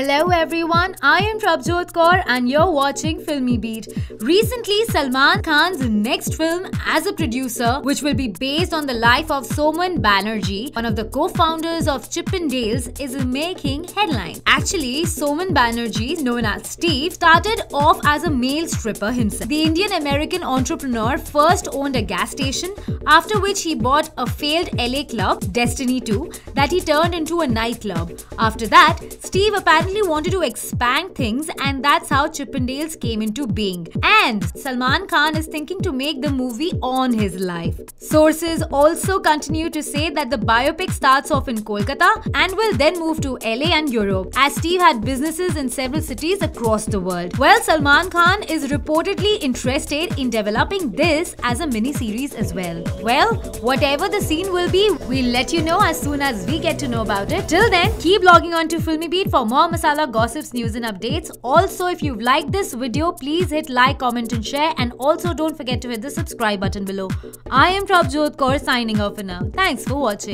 Hello everyone, I am Prabjot Kaur and you're watching Filmy Beat. Recently, Salman Khan's next film as a producer, which will be based on the life of Soman Banerjee, one of the co-founders of Chippendales, is making headlines. Actually, Soman Banerjee, known as Steve, started off as a male stripper himself. The Indian-American entrepreneur first owned a gas station, after which he bought a failed LA club, Destiny 2, that he turned into a nightclub. After that, Steve apparently wanted to expand things, and that's how Chippendales came into being. And Salman Khan is thinking to make the movie on his life. Sources also continue to say that the biopic starts off in Kolkata and will then move to LA and Europe, as Steve had businesses in several cities across the world. Well, Salman Khan is reportedly interested in developing this as a mini-series as well. Well, whatever the scene will be, we'll let you know as soon as we get to know about it. Till then, keep logging on to Filmy Beat for more masala gossips, news and updates. Also, if you've liked this video, please hit like, comment and share, and also don't forget to hit the subscribe button below. I am Prabjot Kaur signing off for now. Thanks for watching.